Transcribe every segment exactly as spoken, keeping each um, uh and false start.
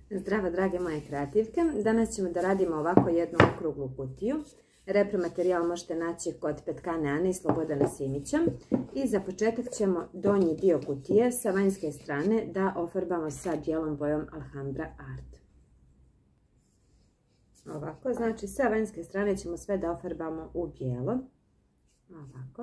Zdravo drage moje kreativke, danas ćemo da radimo ovako jednu okruglu kutiju. Repromaterijal možete naći kod Petkane Ane i Slobodana Simića. I za početak ćemo donji dio kutije sa vanjske strane da ofarbamo sa bijelom bojom Alhambra Art. Ovako, znači sa vanjske strane ćemo sve da ofarbamo u bijelo. Ovako.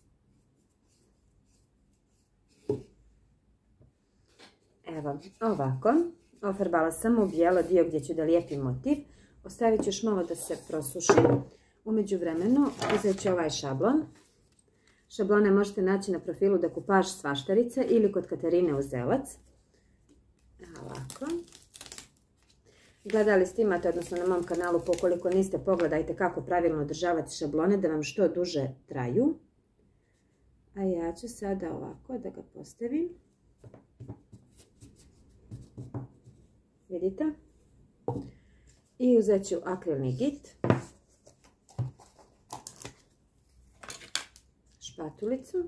Evo, ovako. Ofarbala sam u bijelo dio gdje ću da lijepim motiv. Ostavit ću još malo da se prosuši. U međuvremenu uzet ću ovaj šablon. Šablone možete naći na profilu Dekupaž Svaštarice ili kod Katarine Uzelac. Ovako. Gledali ste, imate, odnosno na mom kanalu, pokoliko niste, pogledajte kako pravilno održavati šablone da vam što duže traju. A ja ću sada ovako da ga postavim. Vidite? I uzet ću akrilni git, špatulicu,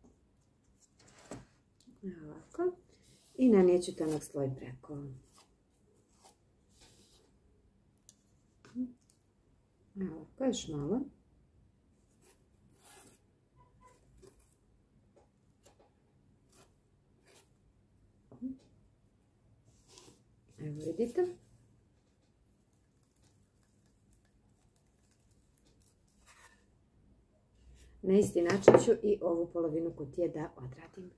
ovako, i nanijeću tanak sloj preko. Ovako, još malo. Evo vidite. Na isti način ću i ovu polovinu kutije da odradim.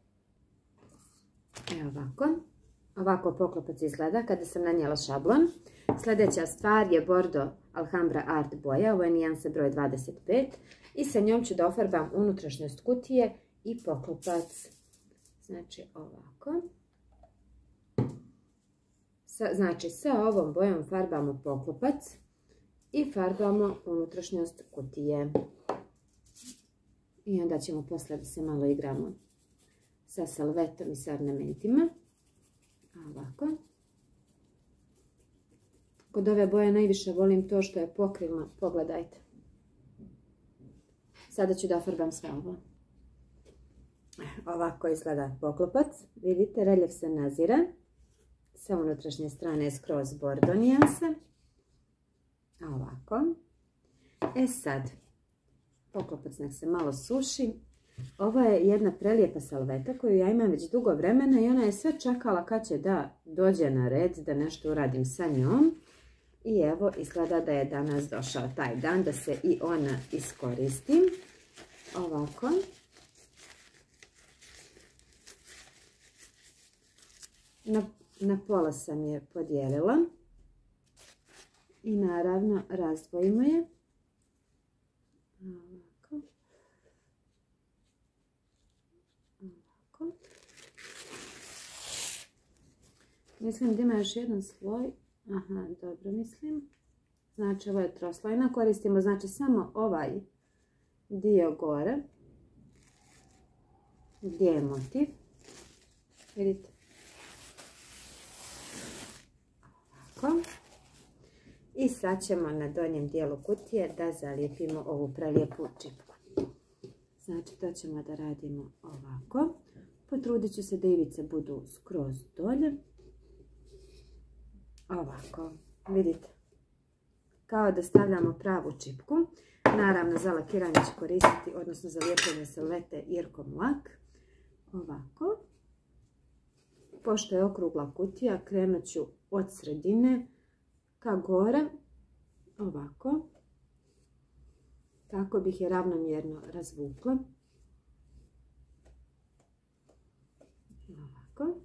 Evo ovako. Ovako poklopac izgleda kada sam nanijela šablon. Sljedeća stvar je Bordo Alhambra Art boja. Ovo je nijansa broj dvadeset pet. I sa njom ću da ofarbam unutrašnjost kutije i poklopac. Znači ovako. Znači sa ovom bojom farbamo poklopac i farbamo unutrašnjost kutije. I onda ćemo posle da se malo igramo sa salvetom i sa ornamentima. Ovako. Kod ove boje najviše volim to što je pokrivno. Pogledajte. Sada ću da ofarbam sve ovo. Ovako izgleda poklopac. Vidite, reljef se nazire. Sa unutrašnje strane je skroz bordo nijanse. Ovako. E sad, poklopac nek se malo suši. Ovo je jedna prelijepa salveta koju ja imam već dugo vremena i ona je sve čekala kad će da dođe na red da nešto uradim sa njom. I evo, izgleda da je danas došao taj dan da se i ona iskoristi. Ovako. Na Na pola sam je podijelila i naravno razdvojimo je. Ovako. Ovako. Mislim da ima još jedan sloj. Aha, dobro mislim. Znači ovo je troslojna. Koristimo znači samo ovaj dio gore gdje je motiv. Vidite. I sad ćemo na donjem dijelu kutije da zalijepimo ovu prelijepu čipku. Znači to ćemo da radimo ovako. Potrudit ću se da ivice budu skroz dolje. Ovako, vidite. Kao da stavljamo pravu čipku. Naravno za lakiranje ću koristiti, odnosno za lijepljenje salvete Irkom lak. Ovako. Pošto je okrugla kutija, krenut ću od sredine ka gore, ovako, kako bih je ravnomjerno razvukla. Ovako.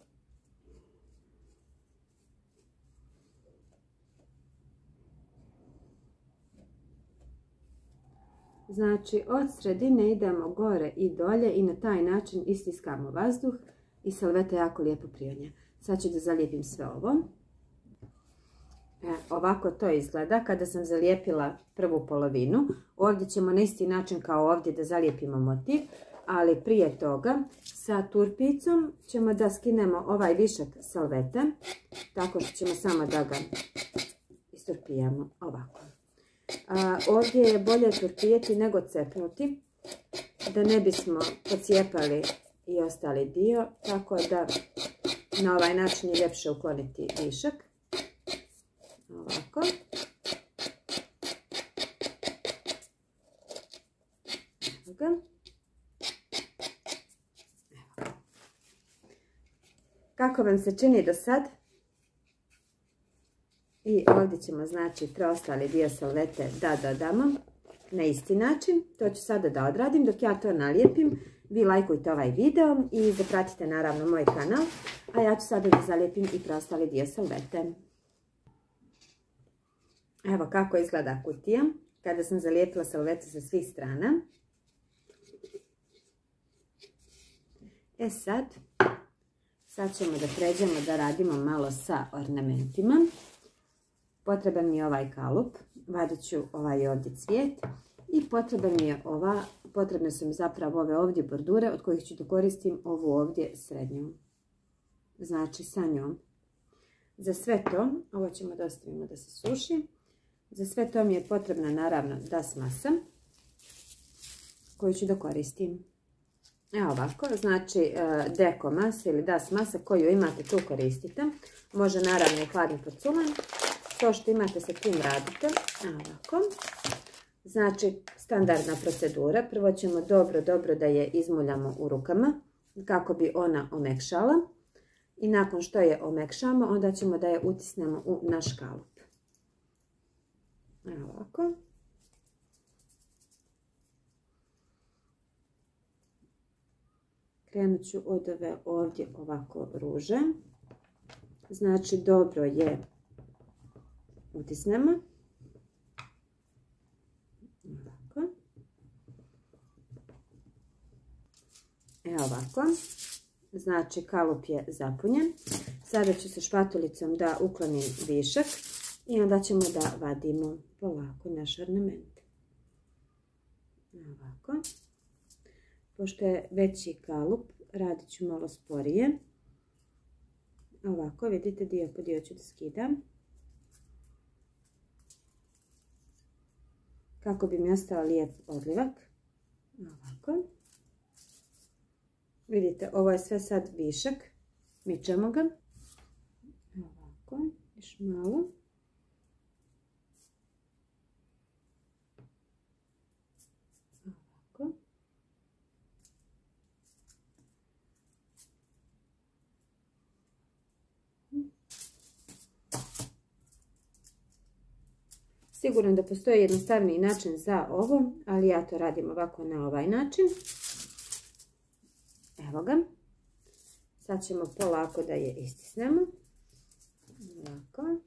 Znači od sredine idemo gore i dolje i na taj način istiskamo vazduh i salveta jako lijepo prionja. Sad ću da zalijepim sve ovo. E, ovako to izgleda kada sam zalijepila prvu polovinu. Ovdje ćemo na isti način kao ovdje da zalijepimo motiv, ali prije toga sa turpicom ćemo da skinemo ovaj višak salvete, tako što ćemo samo da ga isturpijamo ovako. A, ovdje je bolje turpijeti nego cepnuti, da ne bismo pocijepali i ostali dio, tako da Na ovaj način je ljepše ukloniti višak. Ovako. Evo ga. Evo. Kako vam se čini do sad? I ovdje ćemo, znači, preostali dio salvete da dodamo na isti način. To ću sada da odradim. Dok ja to nalijepim, vi lajkujte ovaj video i zapratite naravno moj kanal. A ja ću sada da zalijepim i preostali dio salvete. Evo kako izgleda kutija kada sam zalijepila salvetu sa svih strana. E sad, sad ćemo da pređemo da radimo malo sa ornamentima. Potreban mi je ovaj kalup, vadit ću ovaj ovdje cvijet i potreban mi je ova, potrebne su mi zapravo ove ovdje bordure od kojih ću da koristim ovu ovdje srednju. Znači sa njom. Za sve to, ovo ćemo da ostavimo da se suši, za sve to mi je potrebna naravno das masa koju ću da koristim. Evo ovako, znači deko masa ili das masa koju imate tu koristite. Može naravno i hladni porculan. To što imate sa tim radite. Evo ovako. Znači standardna procedura. Prvo ćemo dobro, dobro da je izmuljamo u rukama kako bi ona omekšala. I nakon što je omekšamo, onda ćemo da je utisnemo u naš kalup. Evo ovako. Krenut ću od ove ovdje ovako ruže. Znači dobro je utisnemo. Ovako. Evo ovako. Znači kalup je zapunjen. Sada ću sa špatulicom da uklonim višak i onda ćemo da vadimo polako naš ornament. Ovako. Pošto je veći kalup, radit ću malo sporije. Ovako, vidite, dio po dio ću da skidam. Kako bi mi ostao lijep odlivak. Ovako. Vidite, ovo je sve sad višak. Mičemo ga. Ovako, još malo. Ovako. Sigurno da postoji jednostavniji način za ovo, ali ja to radim ovako na ovaj način. Evo ga. Sad ćemo polako da je istisnemo. Ovako.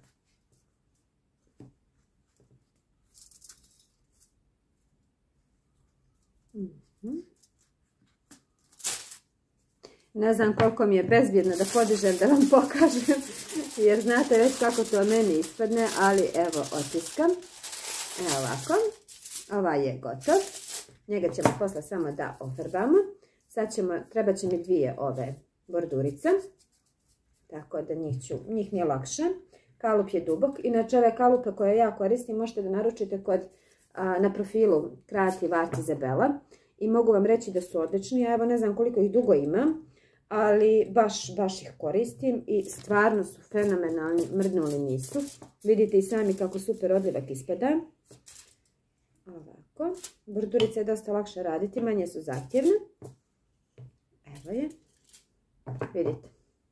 Ne znam koliko mi je bezbjedno da podižem da vam pokažem, jer znate već kako to meni ispadne, ali evo otiskam. Evo ovako. Ovaj je gotov. Njega ćemo posle samo da ofarbamo. Sad ćemo, treba će mi dvije ove bordurice, tako da njih, ću, njih mi je lakše. Kalup je dubok, inače ove kalupe koje ja koristim možete da naručite kod, a, na profilu Creative Art Izabela i mogu vam reći da su odlični. Ja evo ne znam koliko ih dugo imam, ali baš, baš ih koristim i stvarno su fenomenalni, mrdnuli nisu. Vidite i sami kako super odlivak ispada. Ovako, bordurice je dosta lakše raditi, manje su zahtjevne. Evo je, vidite.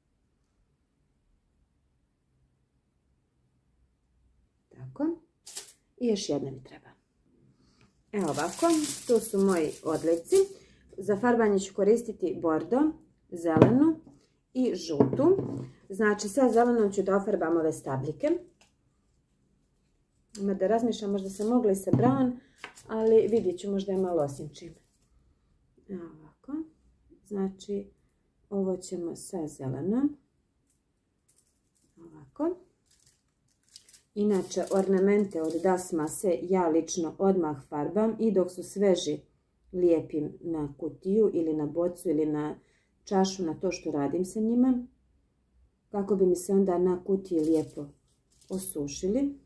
Tako. I još jedna mi treba. Evo ovako, tu su moji odlivci. Za farbanje ću koristiti bordo, zelenu i žutu. Znači sa zelenom ću da ofarbam ove stabljike. Mada razmišljam, možda se mogla i sa brown, ali vidjet ću, možda je malo osjenčim. Evo ovako. Znači, ovo ćemo sa zelenom. Ovako. Inače, ornamente od das mase ja lično odmah farbam i dok su sveži lijepim na kutiju ili na bocu ili na čašu, na to što radim sa njima. Kako bi mi se onda na kutiji lijepo osušili.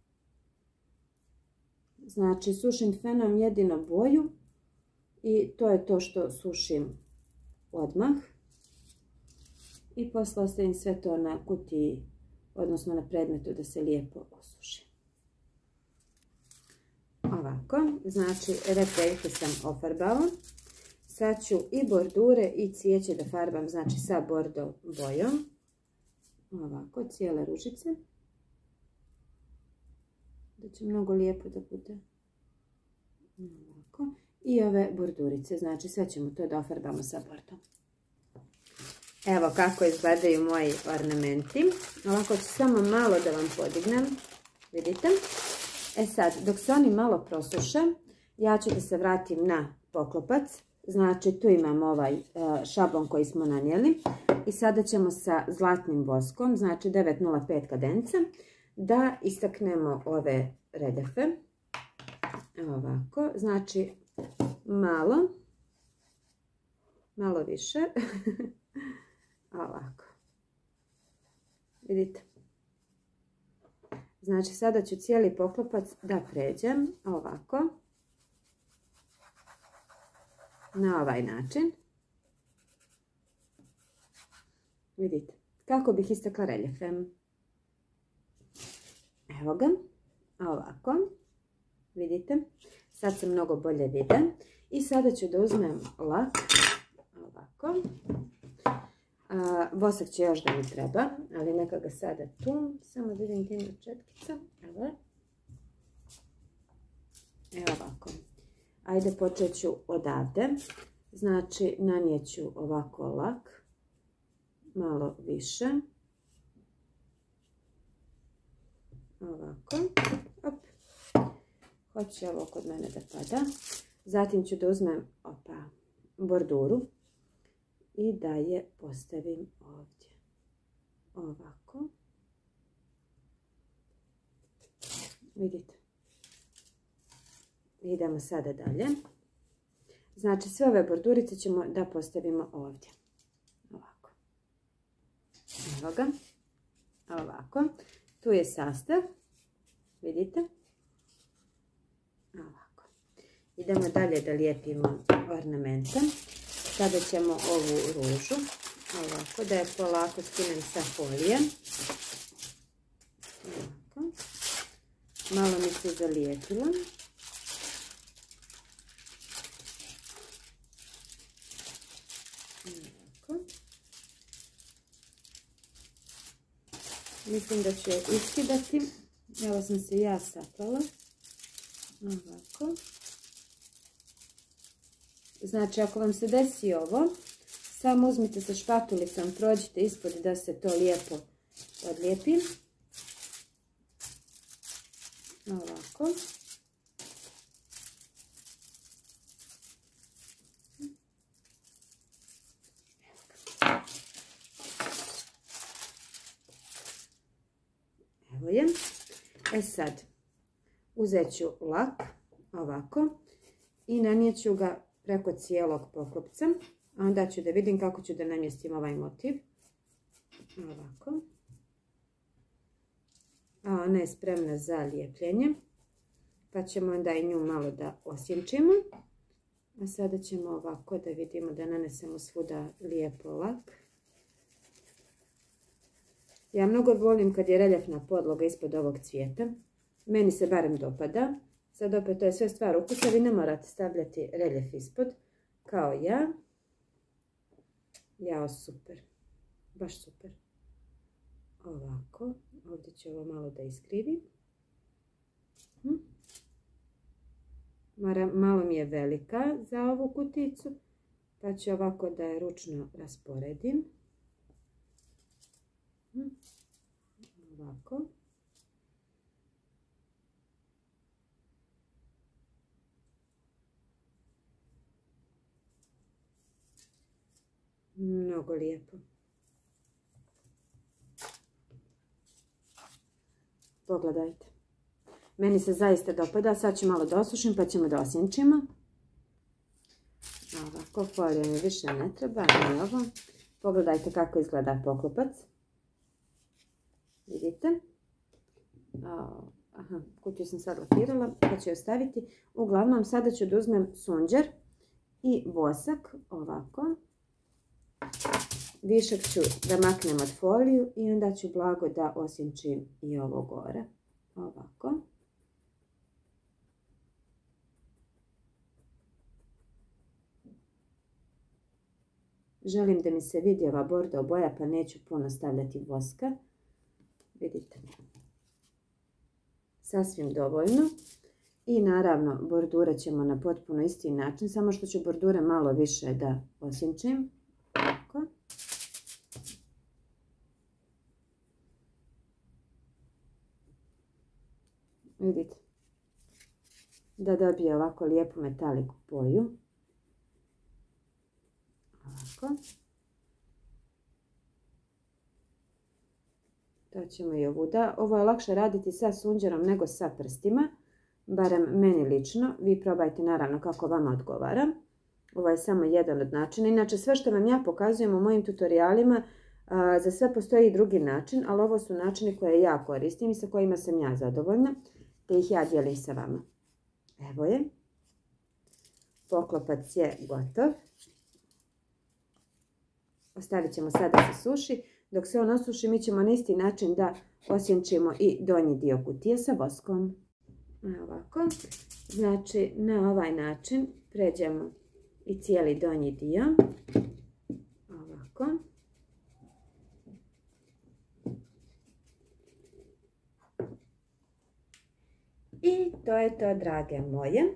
Znači, sušim fenom jedino boju i to je to što sušim odmah. i posle ostavim sve to na kutiji, odnosno na predmetu da se lijepo osuši. Ovako, znači repeljke sam ofarbala. Sad ću i bordure i cvijeće da farbam, znači sa bordo bojom. Ovako, cijele ružice. Da će mnogo lijepo da bude. Ovako. I ove bordurice, znači sve ćemo to da ofarbamo sa bordom. Evo kako izgledaju moji ornamenti. Ovako ću samo malo da vam podignem. Vidite? E sad, dok se oni malo prosuše, ja ću da se vratim na poklopac. Znači, tu imam ovaj šablon koji smo nanijeli. I sada ćemo sa zlatnim voskom, znači devet nula pet kadence, da istaknemo ove reljefe. Ovako, znači malo, malo više. Ovako. Vidite? Znači, sada ću cijeli poklopac da pređem ovako. Na ovaj način. Vidite, kako bih istakla reljefe. Evo ga, ovako. Vidite, sad se mnogo bolje vide. I sada ću da uzmem lak, ovako. A, vosak će još da mi treba, ali neka ga sada tu. Samo da vidim gdje ima četkica. Evo je. Evo ovako. Ajde, počet ću odavde. Znači, nanijet ću ovako lak. Malo više. Ovako. Op. Hoće ovo kod mene da pada. Zatim ću da uzmem opa, borduru i da je postavim ovdje. Ovako. Vidite. Idemo sada dalje. Znači, sve ove bordurice ćemo da postavimo ovdje. Ovako. Evo ga. Ovako. Tu je sastav. Vidite? Ovako. Idemo dalje da lijepimo ornamente. Sada ćemo ovu ružu. Ovako. Da je polako skinem sa folije. Ovako. Malo mi se zalijepilo. Mislim da ću je iskidati. Evo sam se ja saplala. Ovako. Znači, ako vam se desi ovo, samo uzmite sa špatulicom, prođite ispod da se to lijepo odlijepi. Ovako. Evo je. E sad, uzet ću lak, ovako, i nanijet ću ga preko cijelog poklopca. A onda ću da vidim kako ću da namjestim ovaj motiv. Ovako. A ona je spremna za lijepljenje. Pa ćemo onda i nju malo da osjenčimo. A sada ćemo ovako da vidimo da nanesemo svuda lijepo lak. Ja mnogo volim kad je reljefna podloga ispod ovog cvijeta. Meni se barem dopada. Sad opet to je sve stvar ukusa. Vi ne morate stavljati reljef ispod. Kao ja. Jao, super. Baš super. Ovako. Ovdje ću ovo malo da iskrivim. Hm. Malo mi je velika za ovu kuticu. Pa ću ovako da je ručno rasporedim. Hm. Ovako. Mnogo lijepo. Pogledajte. Meni se zaista dopada. Sad ću malo da osušim pa ćemo da osjenčimo. Ovako, folija mi više ne treba. I ovo. Pogledajte kako izgleda poklopac. Vidite? Aha, kutiju sam sad lakirala pa ću je ostaviti. Uglavnom, sada ću da uzmem sunđer i vosak. Ovako. Višak ću da maknem od foliju i onda ću blago da osjenčim i ovo gore. Ovako. Želim da mi se vidi ova bordo boja, pa neću puno stavljati voska. Vidite. Sasvim dovoljno. I naravno bordure ćemo na potpuno isti način, samo što ću bordure malo više da osjenčim. Ovako. Vidite. Da dobije ovako lijepu metaliku boju. Ovako. To ćemo i ovuda. Ovo je lakše raditi sa sunđerom nego sa prstima. Barem meni lično. Vi probajte naravno kako vama odgovara. Ovo je samo jedan od načina. Inače sve što vam ja pokazujem u mojim tutorijalima, za sve postoji i drugi način, ali ovo su načini koje ja koristim i sa kojima sam ja zadovoljna, te ih ja dijelim sa vama. Evo je. Poklopac je gotov. Ostavit ćemo sada da se suši. Dok se on osuši, mi ćemo na isti način da osjenčimo i donji dio kutije sa voskom. Ovako. Znači, na ovaj način pređemo i cijeli donji dio. Ovako. I to je to, drage moje.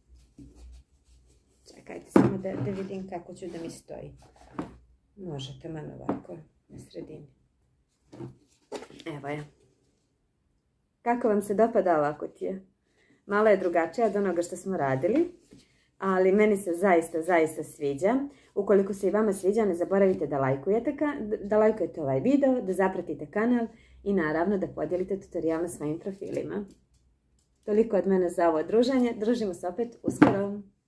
Čekajte samo da, da vidim kako ću da mi stoji. Možete man ovako na sredini. Evo je. Kako vam se dopada ova kutija? Malo je drugačija od onoga što smo radili, ali meni se zaista, zaista sviđa. Ukoliko se i vama sviđa, ne zaboravite da lajkujete, da lajkujete ovaj video, da zapratite kanal i naravno da podijelite tutorial na svojim profilima. Toliko od mene za ovo druženje. Družimo se opet uskoro.